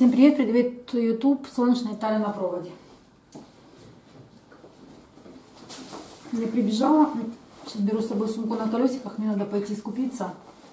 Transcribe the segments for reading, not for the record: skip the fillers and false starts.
Всем привет, привет, YouTube, солнечная Италия на проводе. Я прибежала, сейчас беру с собой сумку на колесиках, мне надо пойти скупиться,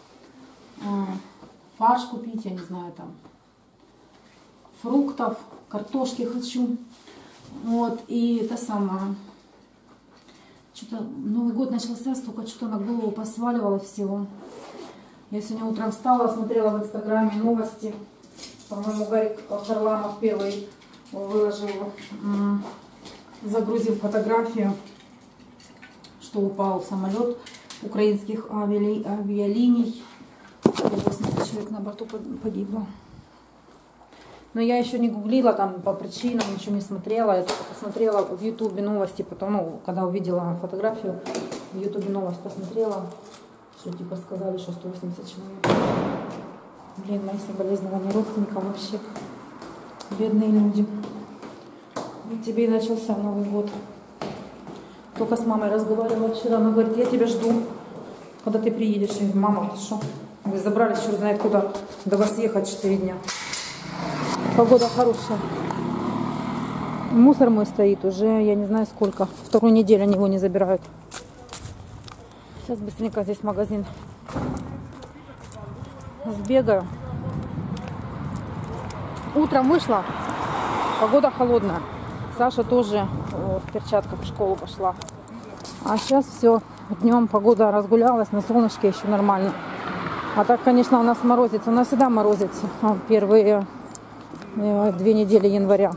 фарш купить, я не знаю, там, фруктов, картошки хочу. Вот, и это самое, что-то Новый год начался, столько что-то на голову посваливалось всего. Я сегодня утром встала, смотрела в Инстаграме новости. По-моему, Гарик Харламов первый выложил, загрузил фотографию, что упал самолет украинских авиалиний. 80 человек на борту погибло. Но я еще не гуглила там по причинам, ничего не смотрела. Я только посмотрела в Ютубе новости, потом, ну, когда увидела фотографию, в Ютубе новость посмотрела, что типа сказали, что 180 человек. Блин, мои соболезнования родственникам вообще. Бедные люди. Вот тебе и начался Новый год. Только с мамой разговаривала вчера. Она говорит, я тебя жду, когда ты приедешь. Я говорю, мама, ты что? Вы забрались, черт знает куда. До вас ехать 4 дня. Погода хорошая. Мусор мой стоит уже, я не знаю сколько. Вторую неделю они его не забирают. Сейчас быстренько здесь магазин сбегаю. Утром вышла, погода холодная. Саша тоже в перчатках в школу пошла. А сейчас все, днем погода разгулялась, на солнышке еще нормально. А так, конечно, у нас морозится. У нас всегда морозится первые 2 недели января.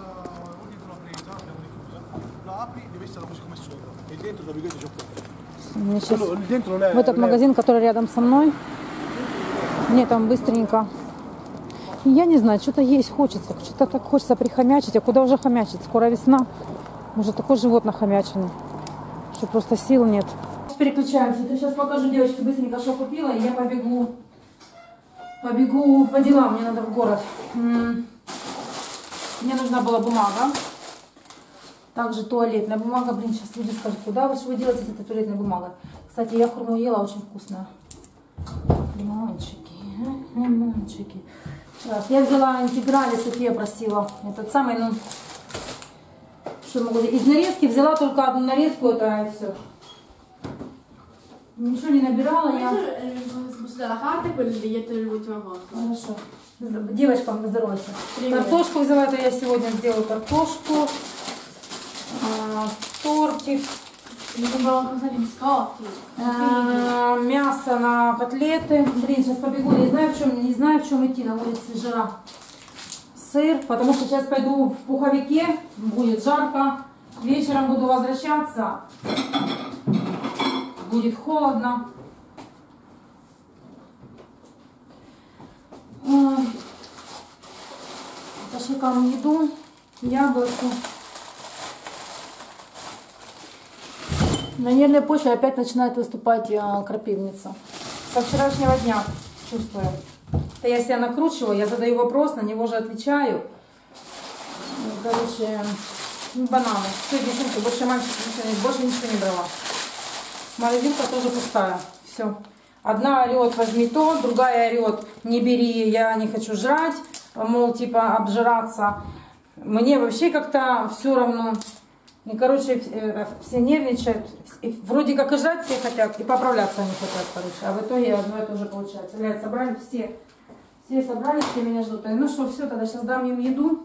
Сейчас в этот магазин, который рядом со мной, мне там быстренько, я не знаю, что-то есть хочется, что-то так хочется прихомячить, а куда уже хомячить, скоро весна, уже такой живот нахомяченный, что просто сил нет. Переключаемся, я сейчас покажу девочке быстренько, что купила, и я побегу по делам, мне надо в город. Мне нужна была бумага, также туалетная бумага, блин, сейчас люди скажут, куда вы делаете эта туалетная бумага. Кстати, я хурму ела, очень вкусная. Мальчики. Сейчас, я взяла интеграли, София просила. Этот самый, ну, что могу сказать, из нарезки взяла только одну нарезку, это и все. Ничего не набирала я. Хорошо. Девочкам поздоровайся. Картошку взяла, это я сегодня сделаю картошку. Тортик. Мясо на котлеты. Блин, сейчас побегу, не знаю в чем идти, на улице жара. Сыр, потому что сейчас пойду в пуховике, будет жарко. Вечером буду возвращаться, будет холодно. Пошукам еду, яблоки. На нервной почве опять начинает выступать крапивница. Со вчерашнего дня чувствую. Это я себя накручиваю, я задаю вопрос, на него же отвечаю. Короче, бананы. Все, девчонки, больше ничего не брала. Морозилка тоже пустая. Все. Одна орет, возьми то, другая орет, не бери, я не хочу жрать. Мол, типа, обжираться. Мне вообще как-то все равно. И, короче, все нервничают, и вроде как и жрать все хотят, и поправляться они хотят, короче. А в итоге одно и то же получается. Глядь, собрали все собрались, все меня ждут. Ну что, все, тогда сейчас дам им еду.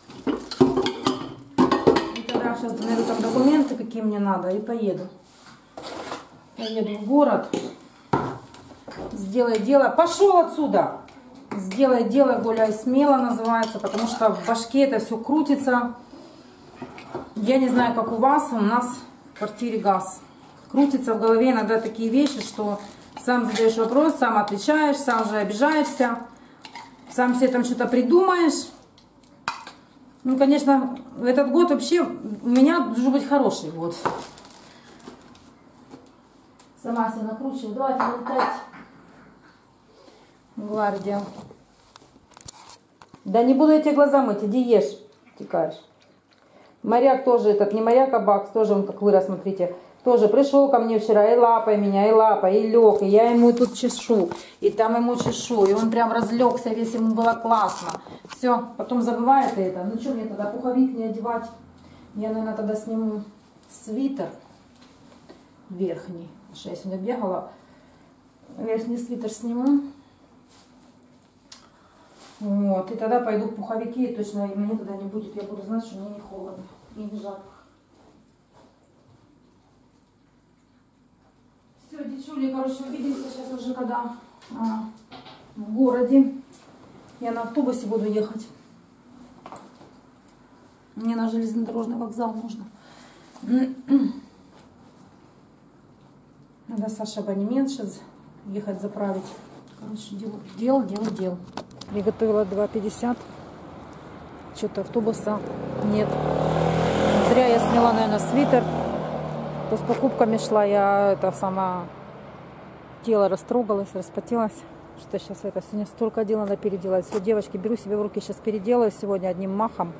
И тогда сейчас найду там документы, какие мне надо, и поеду. Поеду в город. Сделай дело. Пошел отсюда! Сделай дело, гуляй смело называется, потому что в башке это все крутится. Я не знаю, как у вас, у нас в квартире газ. Крутится в голове иногда такие вещи, что сам задаешь вопрос, сам отвечаешь, сам же обижаешься, сам себе там что-то придумаешь. Ну, конечно, этот год вообще у меня должен быть хороший год. Сама себя накручиваю. Давайте летать. Гвардия. Да не буду я тебе глаза мыть, иди ешь, текаешь. Моряк тоже, этот не моряк, а Бакс, тоже он как вырос, смотрите. Тоже пришел ко мне вчера и лапой меня, и лапой, и лег, и я ему тут чешу, и там ему чешу, и он прям разлегся, весь ему было классно. Все, потом забывает это. Ну что мне тогда пуховик не одевать? Я, наверное, тогда сниму свитер верхний. Потому что я сегодня бегала. Верхний свитер сниму. Вот, и тогда пойду в пуховике, и точно мне тогда не будет, я буду знать, что мне не холодно и не жарко. Все, девчули, короче, увидимся сейчас уже когда в городе. Я на автобусе буду ехать. Мне на железнодорожный вокзал нужно. Надо Саше абонемент сейчас ехать заправить. Короче, дел. Приготовила 2,50. Что-то автобуса нет. Зря я сняла, наверное, свитер. То с покупками шла, я это сама тело растрогалась, распотелась. Что сейчас это сегодня столько дел надо переделать. Все, девочки, беру себе в руки, сейчас переделаю сегодня одним махом.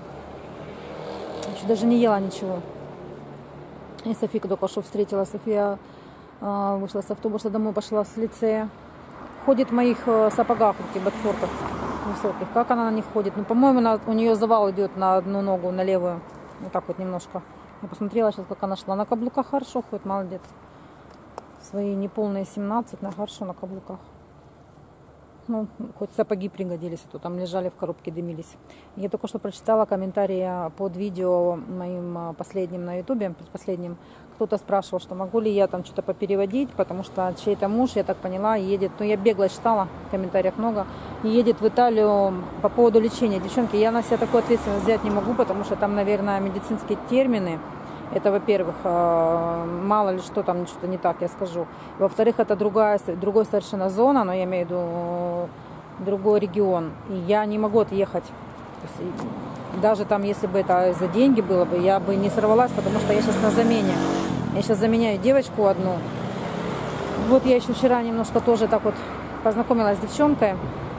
Еще даже не ела ничего. И Софийку только что встретила. София вышла с автобуса домой, пошла с лицея. Ходит в моих сапогах, таких ботфортах высоких. Как она на них ходит? Ну, по-моему, у нее завал идет на одну ногу, на левую. Вот так вот немножко. Я посмотрела сейчас, как она шла. На каблуках хорошо ходит, молодец. Свои неполные 17, но хорошо на каблуках. Ну, хоть сапоги пригодились, а то там лежали в коробке, дымились. Я только что прочитала комментарии под видео моим последним на ютубе, предпоследним. Кто-то спрашивал, что могу ли я там что-то попереводить, потому что чей-то муж, я так поняла, едет, ну я бегло читала, в комментариях много, и едет в Италию по поводу лечения. Девчонки, я на себя такую ответственность взять не могу, потому что там, наверное, медицинские термины. Это, во-первых, мало ли что там что-то не так, я скажу. Во-вторых, это другой совершенно зона, но я имею в виду другой регион. И я не могу отъехать. То есть, даже там, если бы это за деньги было бы, я бы не сорвалась, потому что я сейчас на замене. Я сейчас заменяю девочку одну. Вот я еще вчера немножко тоже так вот познакомилась с девчонкой.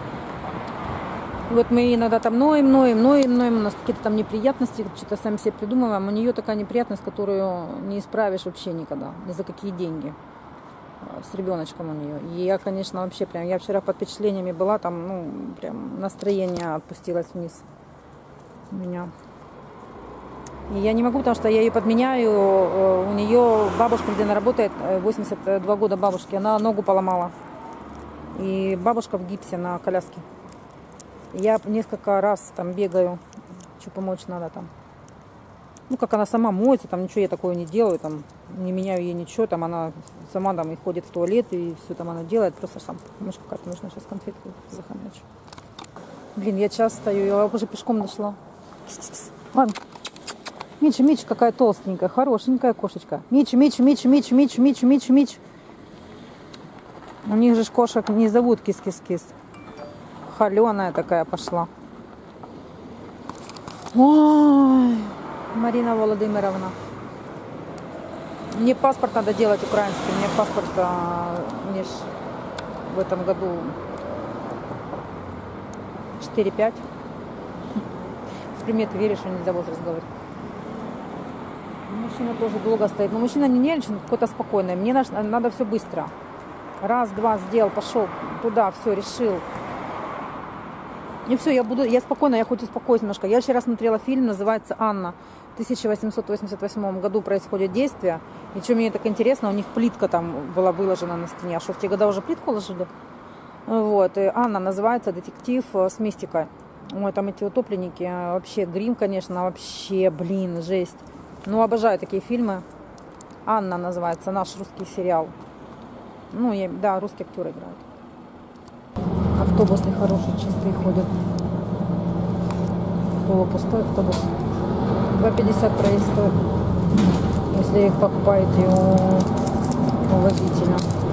Вот мы иногда там ноем, у нас какие-то там неприятности, что-то сами себе придумываем. У нее такая неприятность, которую не исправишь вообще никогда, ни за какие деньги. С ребеночком у нее. И я, конечно, вообще прям, я вчера под впечатлениями была, там, ну, прям настроение отпустилось вниз у меня. И я не могу, потому что я ее подменяю, у нее бабушка, где она работает, 82 года бабушки, она ногу поломала. И бабушка в гипсе на коляске. Я несколько раз там бегаю, что помочь надо там. Ну, как она сама моется, там ничего я такого не делаю, там, не меняю ей ничего, там она сама там и ходит в туалет, и все там она делает, просто сам, может, какая-то нужно сейчас конфетку захомячу. Блин, я час стою, я уже пешком дошла. Ладно. Мича, какая толстенькая, хорошенькая кошечка. Мича. У них же кошек не зовут кис-кис-кис. Холеная такая пошла. Ой, Марина Володимировна. Мне паспорт надо делать украинский. Мне паспорт мне в этом году 4-5. С примет веришь, что нельзя возраст говорить. Мужчина тоже долго стоит. Но мужчина не нервничает, какой-то спокойный. Мне надо все быстро. Раз, два, сделал, пошел туда, все, решил. И все, я спокойно, я хоть успокоюсь немножко. Я вчера смотрела фильм, называется «Анна». В 1888 году происходит действие. И что мне так интересно, у них плитка там была выложена на стене. А что, в те года уже плитку ложили? Вот, и «Анна» называется, детектив с мистикой. Ой, там эти утопленники, вообще грим, конечно, вообще, блин, жесть. Ну, обожаю такие фильмы. «Анна» называется, наш русский сериал. Ну, да, русские актеры играют. Автобусы хорошие, чистые ходят. Полупустой автобус. 2,50 проезд стоит, если их покупаете у водителя.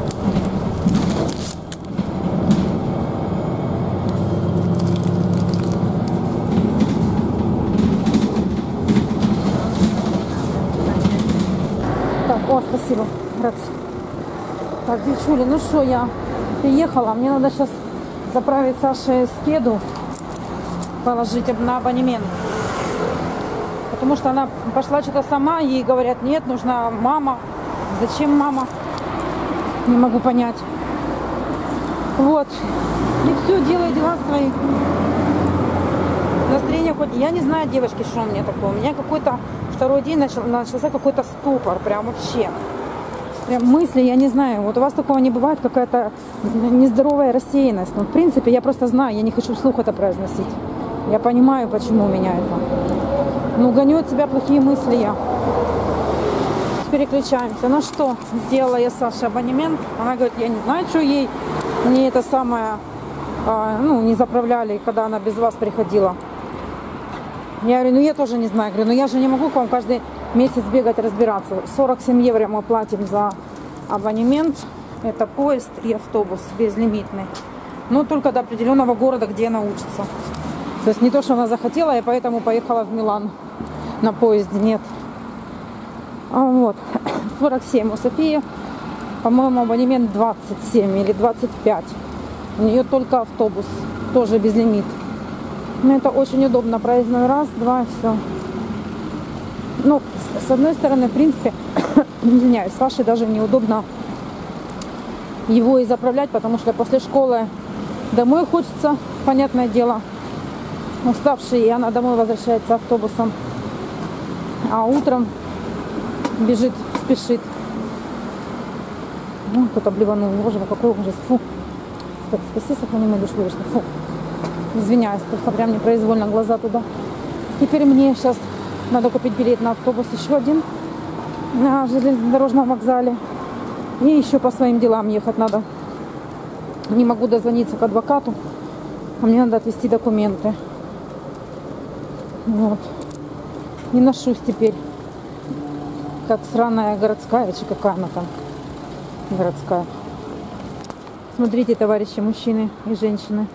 Так, о, спасибо, братцы. Так, девчули, ну что, я приехала. Мне надо сейчас заправить Саше скеду, положить на абонемент. Потому что она пошла что-то сама, ей говорят, нет, нужна мама. Зачем мама? Не могу понять. Вот. И все, делаю дела свои. Настроение хоть... Я не знаю, девочки, что у меня такое. У меня какой-то второй день начался какой-то ступор. Прям вообще. Прям мысли, я не знаю. Вот у вас такого не бывает, какая-то нездоровая рассеянность. Ну, в принципе, я просто знаю, я не хочу вслух это произносить. Я понимаю, почему у меня это. Ну, гоню от себя плохие мысли я. Переключаемся. Ну что, сделала я Саше абонемент. Она говорит, я не знаю, что ей мне это самое, не заправляли, когда она без вас приходила. Я говорю, ну я тоже не знаю. Говорю, ну я же не могу к вам каждый месяц бегать разбираться. 47 евро мы платим за абонемент. Это поезд и автобус безлимитный. Но только до определенного города, где она учится. То есть не то, что она захотела, и поэтому поехала в Милан на поезде. Нет. Вот. 47 у Софии. По-моему, абонемент 27 или 25. У нее только автобус. Тоже безлимит. Но это очень удобно. Проездной раз, два, и все. Ну, с одной стороны, в принципе, извиняюсь, Саше даже неудобно его и заправлять, потому что после школы домой хочется, понятное дело, уставший, и она домой возвращается автобусом. А утром бежит, спешит. Ну, кто-то блеванул. Боже, какой ужас. Фу. Так, спаси, сохрани мою душу, вышла. Фу. Извиняюсь, просто прям непроизвольно глаза туда. Теперь мне сейчас надо купить билет на автобус еще один на железнодорожном вокзале. И еще по своим делам ехать надо. Не могу дозвониться к адвокату. А мне надо отвезти документы. Вот. Не ношусь теперь. Как сраная городская, чи какая она там городская. Смотрите, товарищи, мужчины и женщины.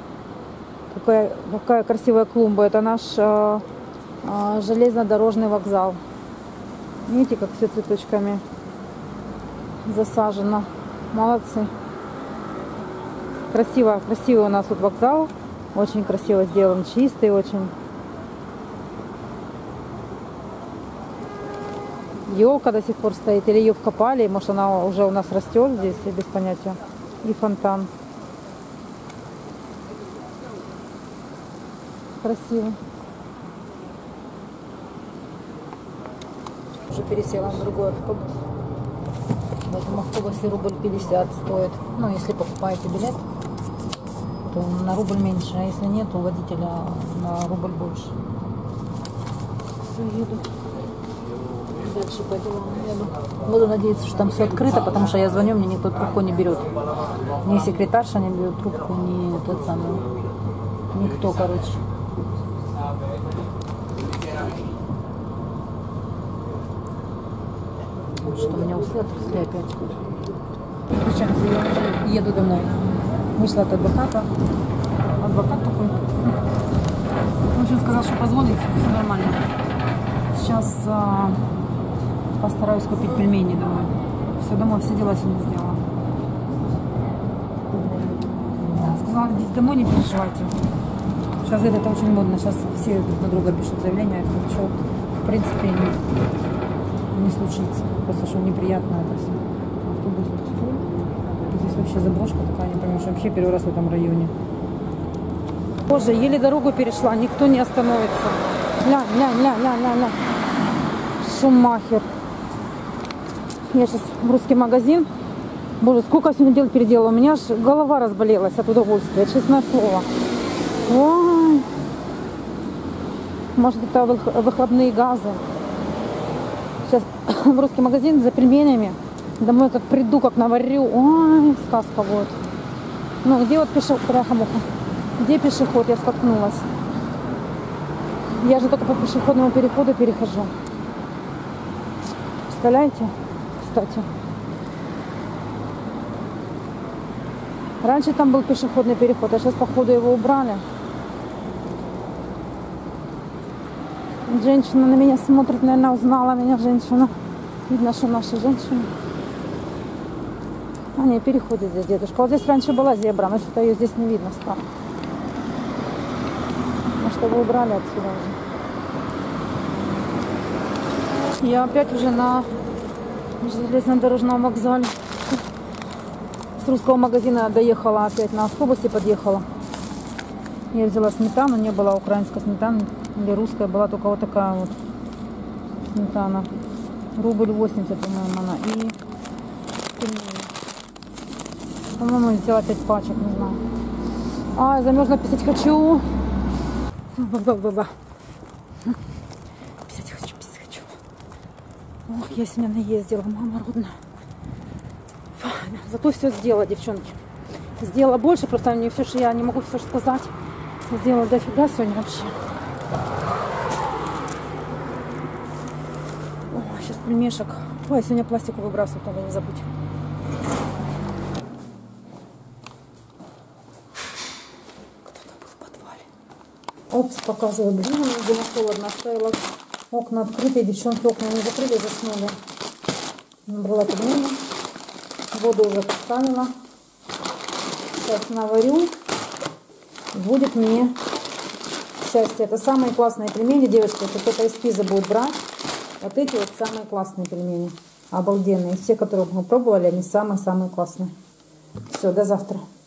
Какая красивая клумба. Это наш железнодорожный вокзал. Видите, как все цветочками засажено. Молодцы. Красиво, красивый у нас тут вокзал. Очень красиво сделан, чистый очень. Елка до сих пор стоит, или ее вкопали, может она уже у нас растет здесь, без понятия. И фонтан. Красиво. Уже пересела на другой автобус. В этом автобусе рубль 50 стоит. Ну, если покупаете билет, то на рубль меньше, а если нет, у водителя на рубль больше. Все, еду. Дальше по делам еду. Буду надеяться, что там все открыто, потому что я звоню, мне никто трубку не берет. Ни секретарша не берет трубку, ни тот самый. Никто, короче. Что у меня усы отросли опять. Включаемся, я уже еду домой. Вышла от адвоката. Адвокат такой. В общем, сказал, что позвонит, все нормально. Сейчас постараюсь купить пельмени домой. Все, домой, все дела сегодня сделала. Сказала, идите домой, не переживайте. Сейчас это очень модно. Сейчас все друг на друга пишут заявления. Это ничего, в принципе, не случится. Просто что неприятно это все. Автобус пустой. Здесь вообще заброшка такая, не понимаю, что вообще первый раз в этом районе. Боже, еле дорогу перешла, никто не остановится. Ля. Шумахер. Я сейчас в русский магазин. Боже, сколько я сегодня дел переделала. У меня аж голова разболелась от удовольствия. Честное слово. Ой. Может, это выхлопные газы. Сейчас в русский магазин за пельменями. Домой как приду, как наварю. Ой, сказка вот. Ну, где вот пешеход? Где пешеход? Я споткнулась. Я же только по пешеходному переходу перехожу. Представляете? Кстати. Раньше там был пешеходный переход, а сейчас, походу, его убрали. Женщина на меня смотрит, наверное, узнала меня женщина. Видно, что наша женщина. А не, переходит здесь дедушка. Вот здесь раньше была зебра, но что-то ее здесь не видно стало. Может, его убрали отсюда уже. Я опять уже на железнодорожном вокзале. С русского магазина доехала, опять на автобусе подъехала. Я взяла сметану, не было украинской сметаны или русская, была только вот такая вот сметана. Рубль 80, по-моему, она. И, по-моему, взяла 5 пачек, не знаю. А, замерзла, писать хочу. Ба-ба-ба-ба. Писать хочу, писать хочу. Ох, я сегодня наездила, мама родная. Зато все сделала, девчонки. Сделала больше, просто мне все, что я не могу все сказать. Сделала дофига сегодня вообще. О, сейчас пельмешек. Ой, я сегодня пластику выбрасываю, надо не забыть. Кто-то был в подвале. Опс, показываю. Блин, мне было холодно. Оставила окна открытые. Девчонки окна не закрыли, заснули. Была пельмени. Воду уже поставила. Сейчас наварю. Будет мне счастье. Это самые классные пельмени, девочки. Если кто-то из Пизы будет брать, вот эти вот самые классные пельмени. Обалденные. Все, которые мы пробовали, они самые-самые классные. Все, до завтра.